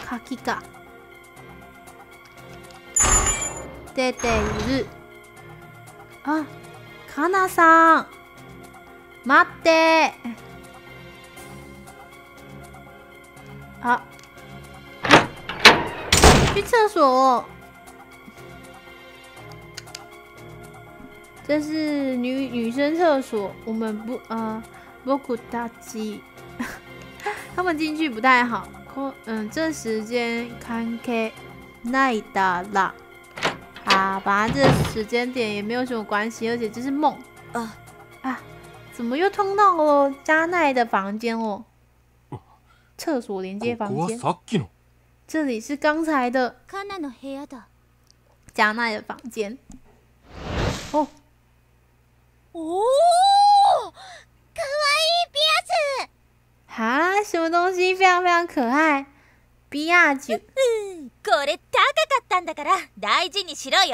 鍵が出ている。あ、かなさん、待って。啊！去厕所。这是女生厕所，我们不古大鸡，他们进去不太好。这时间看开奈达啦。啊，反正这时间点也没有什么关系，而且这是梦。怎么又通到了加奈的房间哦？厕所连接房间。这里是刚才的加奈的房间。哦。 哦，可愛いピアス！ 哈，什么东西非常非常可爱？ピアス。 これ高かったんだから大事にしろよ。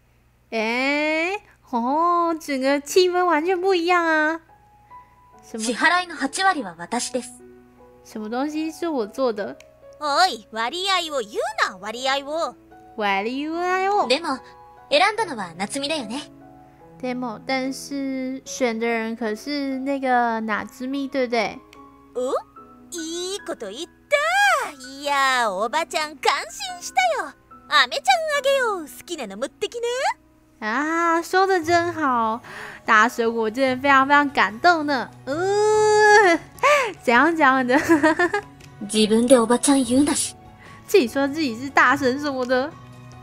整个气氛完全不一样啊！ 支払いの8割は私です。 什么东西是我做的？ おい、割合を言うな、割合を。 割合を。 でも選んだのは夏美だよね。 但是选的人可是那个哪之蜜，对不对？ お、いいこと言った。いや、おばちゃん感心したよ。飴ちゃんあげよう。好きなの持ってきな。 啊，说的真好，大水果真的非常非常感动呢。怎样的？ 自分でおばちゃん言うなし。 自己说自己是大神什么的。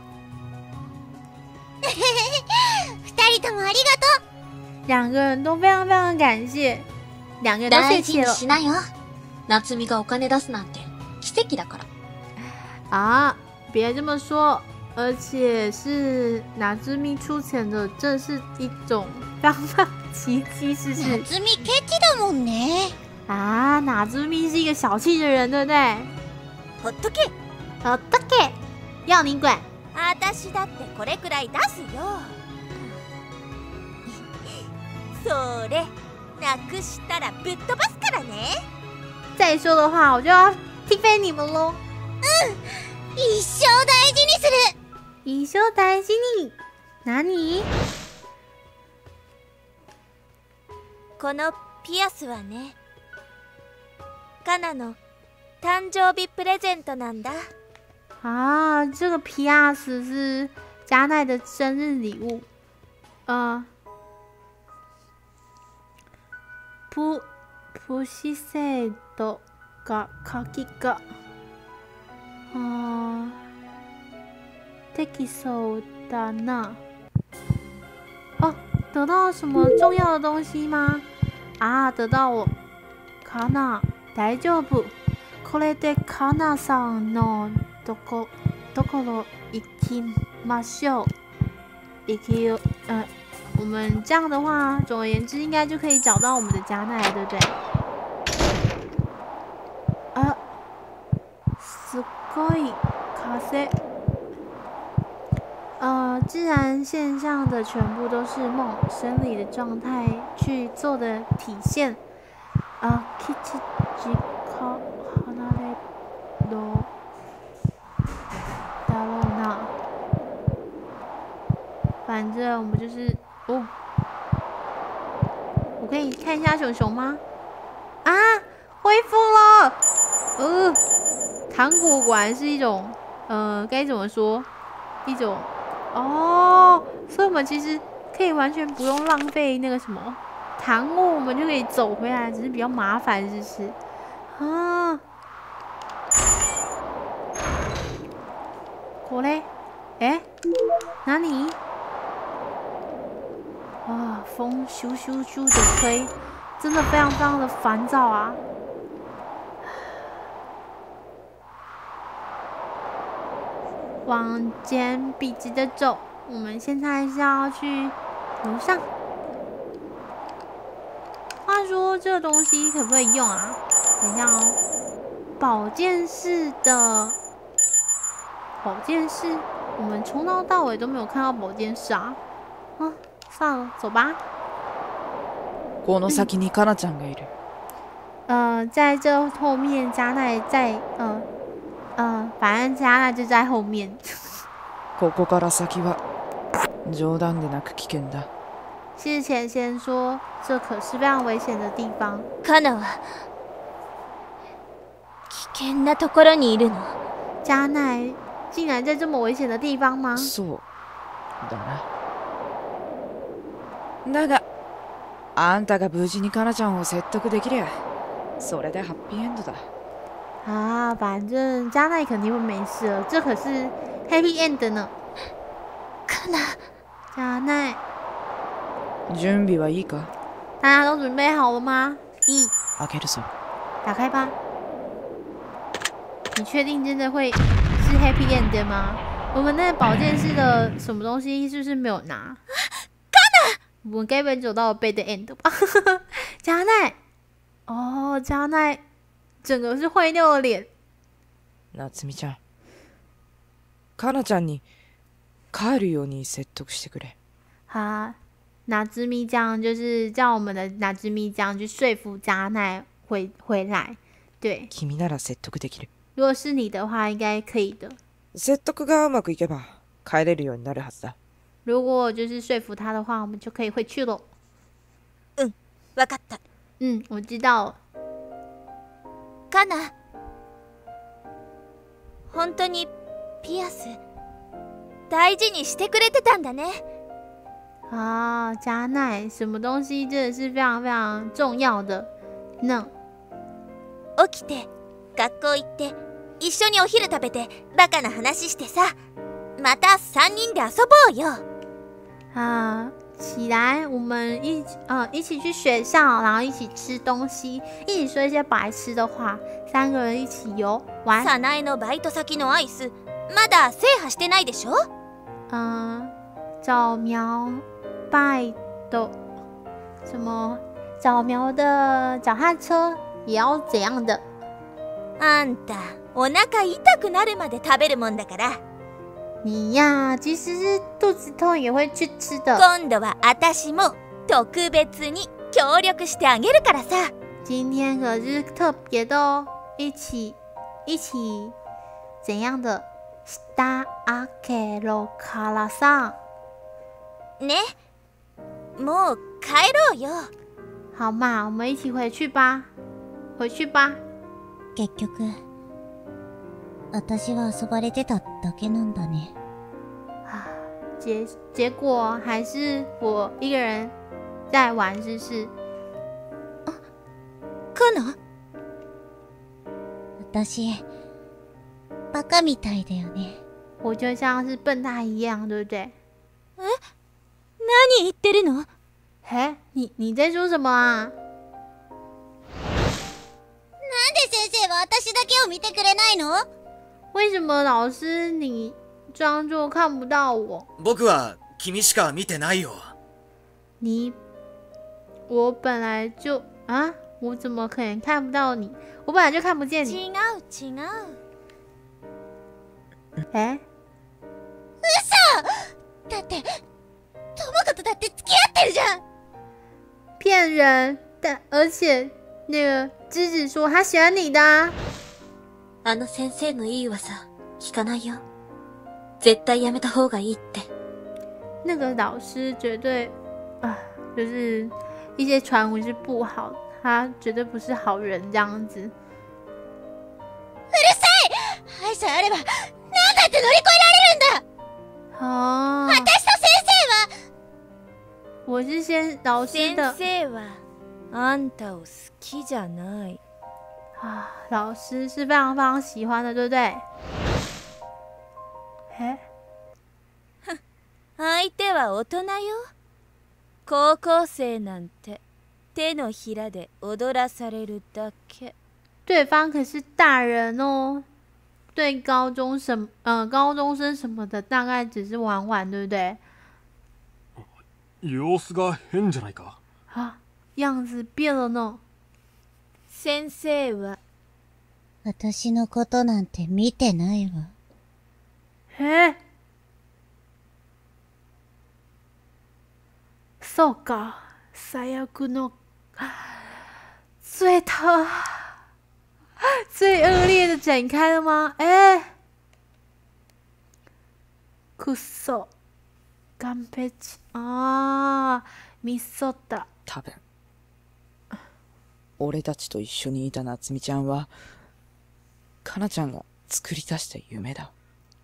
二人ともありがとう。 两个人都非常非常感谢，两个人都谢谢了。 大事にしなよ。夏美がお金出すなんて奇跡だから。 啊，别这么说，而且是哪之蜜出钱的，这是一种非常非常奇迹，是不是？ 夏美ケチだもんね。 啊，哪之蜜是一个小气的人，对不对？ ほっとけ。 好的给，要你管。 私だってこれくらい出すよ。それなくしたらぶっ飛ばすからね。 再说的话，我就要踢飞你们喽。 一生大事にする。 一生大事に。何？ このピアスはね、カナの誕生日プレゼントなんだ。 啊，这个皮亚斯是加奈的生日礼物。プシセイドが鍵ができそうだな。哦，得到什么重要的东西吗？啊，得到我カナ大丈夫。これでカナさんのどころ行きましょう。我们这样的话，总而言之，应该就可以找到我们的加奈了，对不对？すごい風。自然现象的全部都是梦，生理的状态去做的体现。吉時間離れろだろうな。反正我们就是我可以看一下熊熊吗？啊，恢复了。糖果果然是一种该怎么说？一种所以我们其实可以完全不用浪费那个什么糖果，我们就可以走回来，只是比较麻烦，是不是？これ，哪里？风咻咻咻的吹，真的非常非常的烦躁啊！往前笔直的走，我们现在是要去楼上。话说这个东西可不可以用啊？等一下哦，保健室的保健室，我们从头到尾都没有看到保健室啊！算了，走吧。 この先にカナちゃんがいる。 在这后面，加奈在反正加奈就在后面。 ここから先は冗談でなく危険だ。 谢前先说，这可是非常危险的地方。 カナは危険なところにいるの？ 加奈竟然在这么危险的地方吗？ そうだな。だがあんたが無事にカナちゃんを説得できりゃそれでハッピーエンドだ。 啊，反正加奈肯定会没事了，这可是 happy end 呢。 カナ， 加奈， 準備はいいか？ 大家都准备好了吗？ 開けるぞ。 打开吧。你确定真的会是 happy end 吗？我们那个保健室的什么东西是不是没有拿？我们该不会走到 bad end 吧？加奈，哦，加奈，整个是坏掉了脸。 夏美ちゃん、カナちゃんに帰るように説得してくれ。 好，拿之咪酱就是叫我们的拿之咪酱去说服加奈回来。对， 君なら説得できる。 如果是你的话，应该可以的。 説得がうまくいけば帰れるようになるはずだ。 如果就是说服他的话，我们就可以回去了。 わかった。 我知道了。 カナ、本当にピアス大事にしてくれてたんだね。 啊，加奈，什么东西真的是非常非常重要的呢？ 起きて学校行って一緒にお昼食べてバカな話してさ、また3人で遊ぼうよ。 啊，起来，我们一起去学校，然后一起吃东西，一起说一些白痴的话，3个人一起游玩。 早苗のバイト先のアイスまだ制覇してないでしょ？ 早苗拜的什么？早苗的脚踏车也要怎样的？ あんたお腹痛くなるまで食べるもんだから。 你呀，其实是肚子痛也会去吃的。 今度は私も特別に協力してあげるからさ。 今天可是特别的哦，一起怎样的？したあけろからさ。 ね、もう帰ろうよ。 好嘛，我们一起回去吧。回去吧。 結局私は遊ばれてただけなんだね。 结果还是我一个人在玩，是不是？ カナ？ 私バカみたいだよね。 我就像是笨蛋一样，对不对？ 何言ってるの？ 你在说什么啊？ なんで先生は私だけを見てくれないの？ 为什么老师你装作看不到我？ 僕は君しか見てないよ。 我本来就我怎么可能看不到你？我本来就看不见你。 違う。 だって智子とだって付き合ってるじゃん。 骗人！而且那个芝子说她喜欢你的啊。 あの先生のいい噂聞かないよ。絶対やめた方がいいって。 那个老师绝对就是一些传闻是不好的，他绝对不是好人这样子。 愛さえあれば何だって乗り越えられるんだ。私と先生は。 我是老师先的生はあんたを好きじゃない。 老师是非常非常喜欢的，对不对？ 相手は大人よ。高校生なんて手のひらで踊らされるだけ。 对方可是大人哦，对高中生什么的，大概只是玩玩，对不对？ 様子が変じゃないか。 样子变了呢。 先生は私のことなんて見てないわ。 そうか、最悪の最多。 最恶劣的展开了吗？哎，くそ、ガンペチああ、ミソった。 多分俺たちと一緒にいた夏美ちゃんはかなちゃんが作り出した夢だ。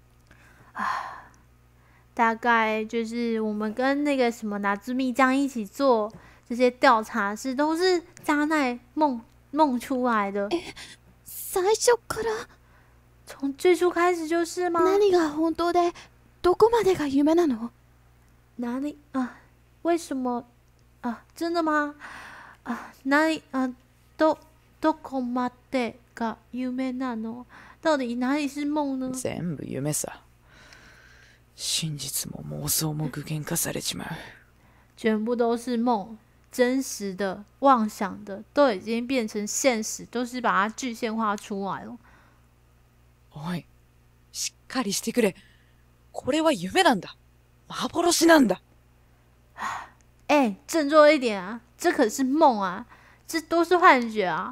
大概就是我们跟那个什么拿兹密酱一起做这些调查是都是加奈梦出来的。 最初から从最初开始就是吗？ 何が本当でどこまでが夢なの？ 哪里啊？为什么啊？真的吗？啊，哪里啊？どこまでが夢なの？到底哪里是梦呢？ 全部夢さ。真実も妄想も具現化されちまう。 全部都是梦，真实的、妄想的都已经变成现实，都是把它具现化出来了。 おい、しっかりしてくれ。これは夢なんだ。幻なんだ。 哎，振作一点啊！这可是梦啊，这都是幻觉啊！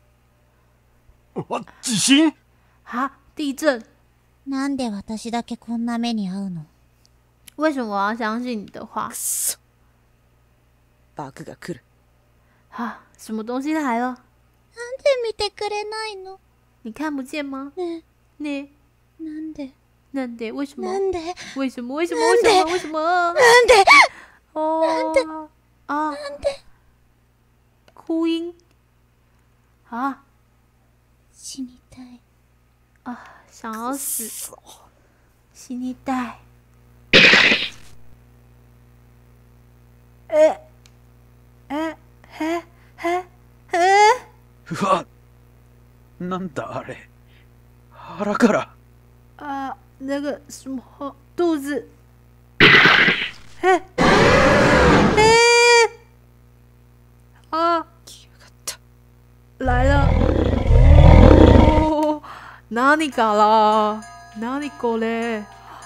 地震？ 啊，地震！ なんで私だけこんな目に遭うの？ 为什么我要相信你的话？ くそ。バグが来る。 啊，什么东西来了？ なんで見てくれないの？ 你看不见吗？ ねね， なんで？ なんで？为什么？ なんで？ 为什么？为什么？为什么？为什么？ なんで？ 哦啊！哭音啊！ 死にたい。 啊，想要死，死にたい。 うわ、なんだあれ。腹から。 啊，那个什么肚子，啊，来了！哦，何か啦？何これ？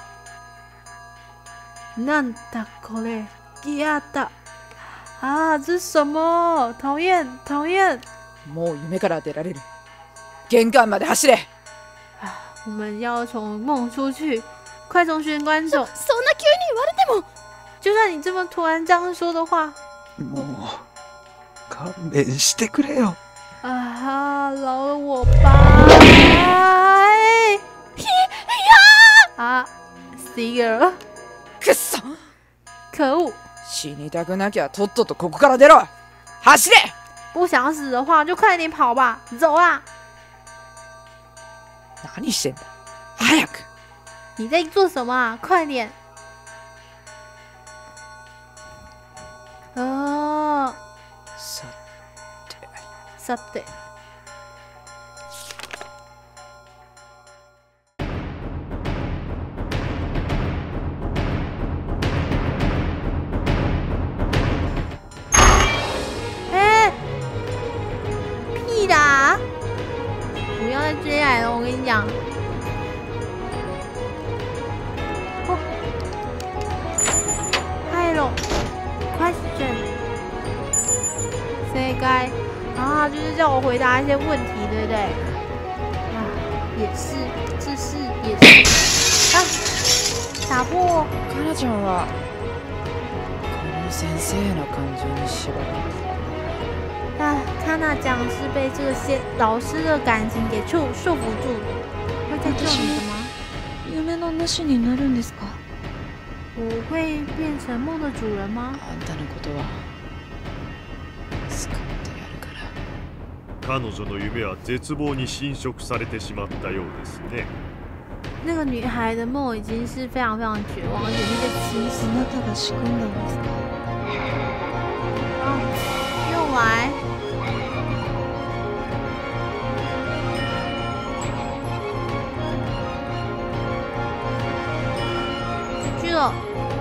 なんだこれ？やだ！啊，这是什么？讨厌，讨厌！ もう夢から出られる。玄関まで走れ。 我们要从梦出去，快从玄关走！ そんな急に言われても。 就算你这么突然这样说的话， もう勘弁してくれよ。 啊，饶了我吧！哎，啊 ，Seeger， くっそ。 可恶！ 死にたくなきゃとっととここから出ろ。走れ。 不想死的话，就快点跑吧，走啊！ 何してんだ。早く。 你在做什么啊？快点！哦， さて。 さて。屁啦！不要再追来了，我跟你讲。哦，はいろ。Question， 正解啊，就是叫我回答一些问题，对不对？啊，也是，这是也是啊，打破。 かなちゃんはこの先生の感情に縛られて。 啊，康纳讲是被这个老师的感情给束缚住的，会在救你的吗？ 夢の主になるんですか？ 我会变成梦的主人吗？ あんたのことは使ってやるから。 彼女の夢は絶望に侵食されてしまったようですね。 那个女孩的梦已经是非常非常绝望，而且那个侵蚀。 あなたが仕組んだんですか？ 啊，又来。出去了。